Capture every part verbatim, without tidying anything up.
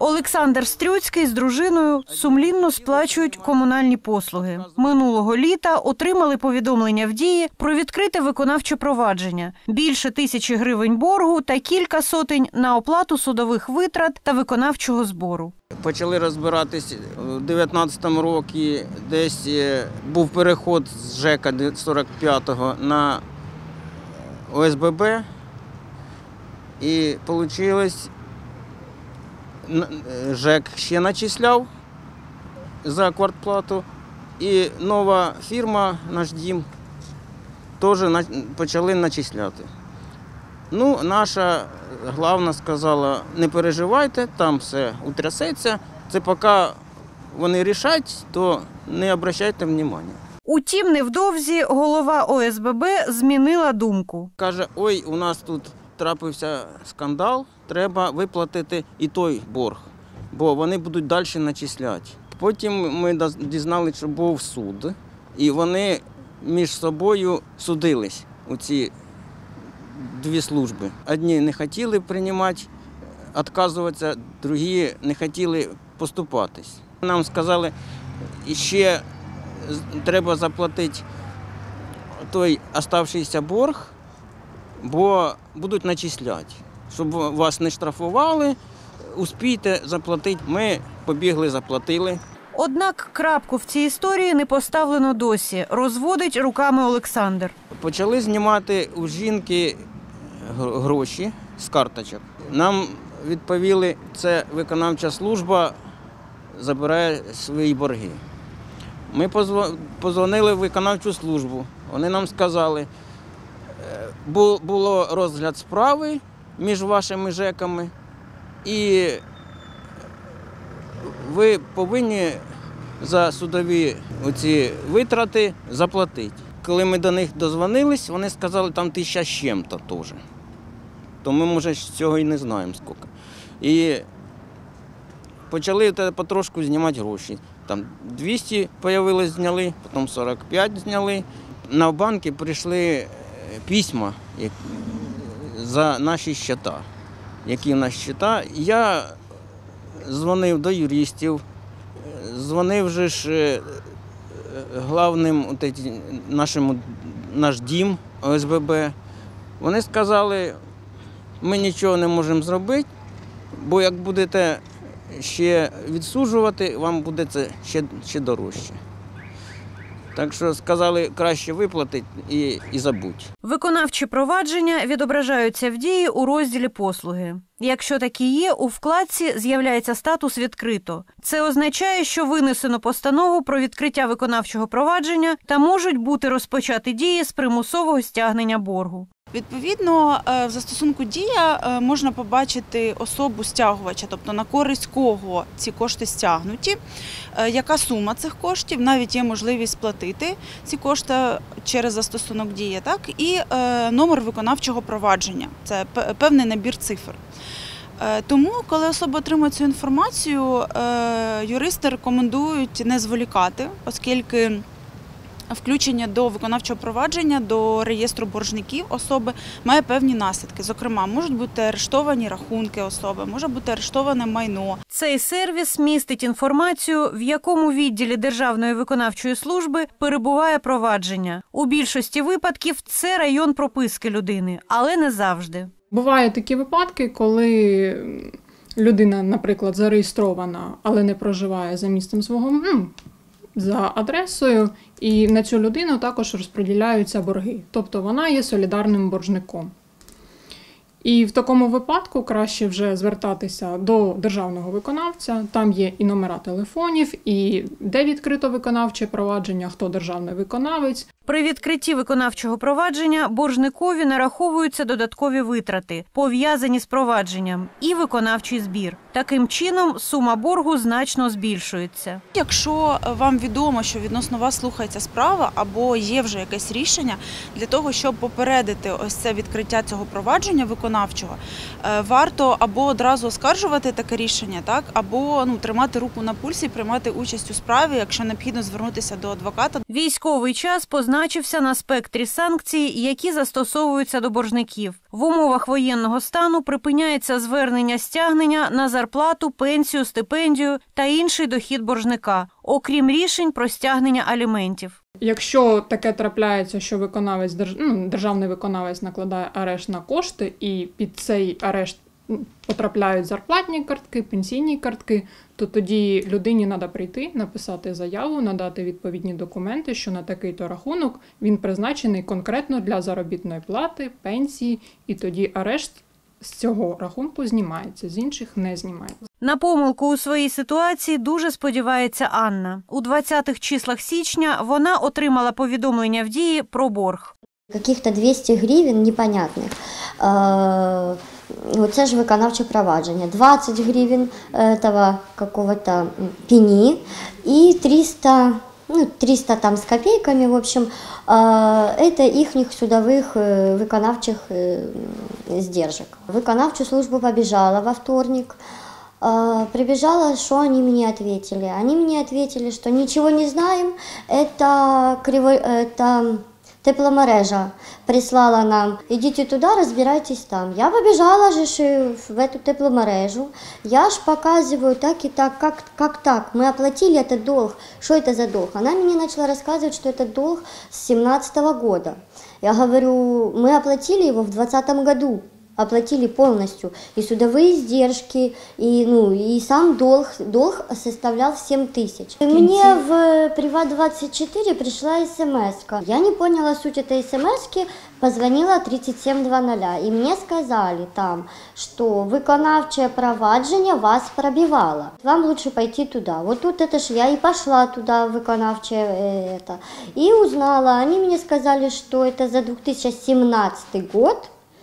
Олександр Стрюцький з дружиною сумлінно сплачують комунальні послуги. Минулого літа отримали повідомлення в Дії про відкрите виконавче провадження. Більше тисячі гривень боргу та кілька сотень на оплату судових витрат та виконавчого збору. Почали розбиратись у дев'ятнадцятому році, десь був переход з ЖЕКа сорок п'ятого на О С Б Б. І вийшло, ЖЕК ще начисляв за квартплату, і нова фірма «Наш дім» теж почали начисляти. Ну, наша главна сказала, не переживайте, там все утрясеться, це поки вони рішать, то не обращайте уваги. Утім, невдовзі голова О С Б Б змінила думку. Каже, ой, у нас тут трапився скандал, треба виплатити і той борг, бо вони будуть далі начисляти. Потім ми дізналися, що був суд, і вони між собою судились у ці дві служби. Одні не хотіли приймати, відказуватися, другі не хотіли поступатись. Нам сказали, ще треба заплатити той залишився борг, бо будуть начисляти, щоб вас не штрафували, успійте заплатити. Ми побігли, заплатили. Однак крапку в цій історії не поставлено досі, розводить руками Олександр. Почали знімати у жінки гроші з карточок. Нам відповіли, це виконавча служба забирає свої борги. Ми подзвонили в виконавчу службу, вони нам сказали, було розгляд справи між вашими ЖЕКами, і ви повинні за судові оці витрати заплатити. Коли ми до них дозвонились, вони сказали, там тисяча з чим-то теж. То ми, може, цього і не знаємо скільки. І почали потрошку знімати гроші. Там двісті з'явилось, зняли, потім сорок п'ять зняли. На банки прийшли письма за наші счета, які в нас счета. Я дзвонив до юристів, дзвонив же ж головним нашому «Наш дім» О С Б Б. Вони сказали, ми нічого не можемо зробити, бо як будете ще відсуджувати, вам буде це ще, ще дорожче. Так що сказали, краще виплатити і, і забудь. Виконавчі провадження відображаються в Дії у розділі «Послуги». Якщо такі є, у вкладці з'являється статус «Відкрито». Це означає, що винесено постанову про відкриття виконавчого провадження та можуть бути розпочаті дії з примусового стягнення боргу. Відповідно, в застосунку «Дія» можна побачити особу стягувача, тобто на користь кого ці кошти стягнуті, яка сума цих коштів, навіть є можливість сплатити ці кошти через застосунок «Дія», так, і номер виконавчого провадження, це певний набір цифр. Тому, коли особа отримує цю інформацію, юристи рекомендують не зволікати, оскільки включення до виконавчого провадження, до реєстру боржників особи має певні наслідки. Зокрема, можуть бути арештовані рахунки особи, може бути арештоване майно. Цей сервіс містить інформацію, в якому відділі Державної виконавчої служби перебуває провадження. У більшості випадків це район прописки людини, але не завжди. Бувають такі випадки, коли людина, наприклад, зареєстрована, але не проживає за місцем свого, ну, за адресою, і на цю людину також розподіляються борги. Тобто вона є солідарним боржником. І в такому випадку краще вже звертатися до державного виконавця. Там є і номера телефонів, і де відкрито виконавче провадження, хто державний виконавець. При відкритті виконавчого провадження боржникові нараховуються додаткові витрати, пов'язані з провадженням, і виконавчий збір. Таким чином, сума боргу значно збільшується. Якщо вам відомо, що відносно вас слухається справа або є вже якесь рішення, для того, щоб попередити ось це відкриття цього провадження виконавчого, варто або одразу оскаржувати таке рішення, так, або ну, тримати руку на пульсі і приймати участь у справі, якщо необхідно звернутися до адвоката. Військовий час позначає позначився на спектрі санкцій, які застосовуються до боржників. В умовах воєнного стану припиняється звернення стягнення на зарплату, пенсію, стипендію та інший дохід боржника, окрім рішень про стягнення аліментів. Якщо таке трапляється, що виконавець, ну, державний виконавець накладає арешт на кошти, і під цей арешт потрапляють зарплатні картки, пенсійні картки, то тоді людині треба прийти, написати заяву, надати відповідні документи, що на такий-то рахунок він призначений конкретно для заробітної плати, пенсії, і тоді арешт з цього рахунку знімається, з інших не знімається. На помилку у своїй ситуації дуже сподівається Анна. У двадцятих числах січня вона отримала повідомлення в Дії про борг. Каких-то двісті гривень непонятних. Це ж виконавче провадження. двадцять гривень этого какого-то пені і триста, ну, триста там з копійками, в общем, это їхніх судових виконавчих здержек. Виконавчу службу побежала во вторник. Прибежала, что они мне ответили. Они мне ответили, что ничего не знаем, это, криво... это тепломережа прислала нам, идите туда, разбирайтесь там. Я побежала же в эту тепломережу, я ж показываю так и так, как, как так, мы оплатили этот долг, что это за долг? Она мне начала рассказывать, что это долг с семнадцатого года. Я говорю, мы оплатили его в двадцатом году. Оплатили полностью и судовые издержки, и, ну, и сам долг, долг составлял семь тысяч. Мне в Приват двадцать четыре пришла смс-ка. Я не поняла суть этой смс-ки, позвонила тридцать семь двадцать, и мне сказали там, что виконавче провадження вас пробивало. Вам лучше пойти туда. Вот тут это ж я и пошла туда, виконавче это, и узнала. Они мне сказали, что это за две тысячи семнадцатый год.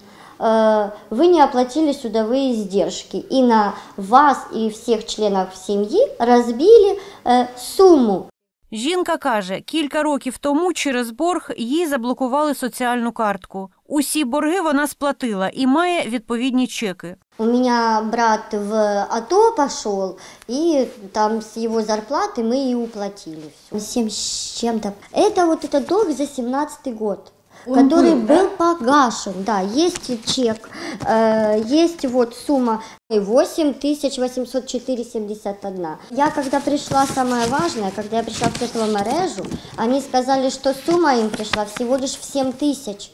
Вы не оплатили судовые издержки, и на вас и всех членов семьи разбили э, сумму. Жінка каже, кілька років тому через борг їй заблокували соціальну картку. Усі борги вона сплатила і має відповідні чеки. У меня брат в АТО пошел, и там с его зарплаты мы и уплатили. Семь с чем-то. Это вот этот долг за семнадцатый год. Он который был, был да? погашен, да, есть чек, э, есть вот сумма восемь тысяч восемьсот четыре семьдесят одна. Я когда пришла, самое важное, когда я пришла в тепломережу, они сказали, что сумма им пришла всего лишь в семь тысяч,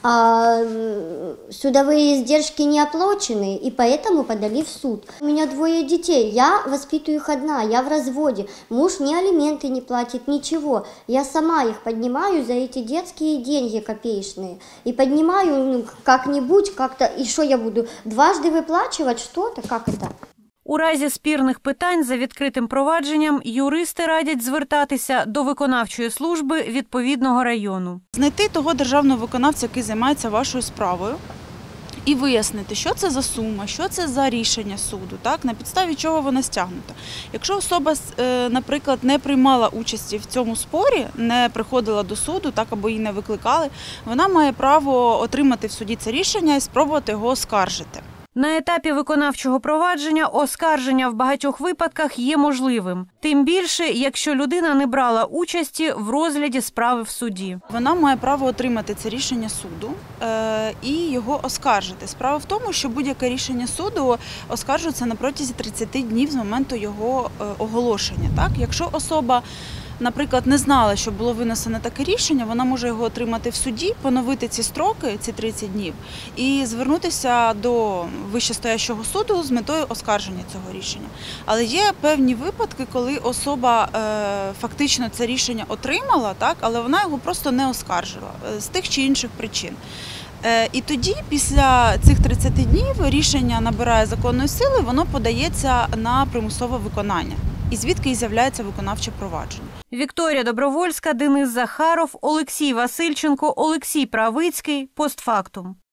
а судовые издержки не оплачены, и поэтому подали в суд. У меня двое детей, я воспитываю их одна, я в разводе, муж ни алименты не платит, ничего. Я сама их поднимаю за эти детские деньги копеечные, и поднимаю ну, как-нибудь, как-то, и что я буду, дважды выплачивать, что? Як це? У разі спірних питань за відкритим провадженням юристи радять звертатися до виконавчої служби відповідного району. Знайти того державного виконавця, який займається вашою справою, і вияснити, що це за сума, що це за рішення суду, так, на підставі чого вона стягнута. Якщо особа, наприклад, не приймала участі в цьому спорі, не приходила до суду, так, або її не викликали, вона має право отримати в суді це рішення і спробувати його оскаржити. На етапі виконавчого провадження оскарження в багатьох випадках є можливим. Тим більше, якщо людина не брала участі в розгляді справи в суді. Вона має право отримати це рішення суду е- і його оскаржити. Справа в тому, що будь-яке рішення суду оскаржується на протязі тридцяти днів з моменту його е- оголошення. Так? Якщо особа, наприклад, не знала, що було винесено таке рішення, вона може його отримати в суді, поновити ці строки, ці тридцять днів, і звернутися до вищестоящого суду з метою оскарження цього рішення. Але є певні випадки, коли особа е, фактично це рішення отримала, так, але вона його просто не оскаржила з тих чи інших причин. Е, і тоді, після цих тридцяти днів, рішення набирає законної сили, воно подається на примусове виконання. І звідки і з'являється виконавче провадження. Вікторія Добровольська, Денис Захаров, Олексій Васильченко, Олексій Правицький. Постфактум.